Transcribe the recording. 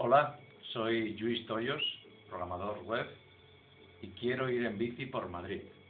Hola, soy Lluís Toyos, programador web, y quiero ir en bici por Madrid.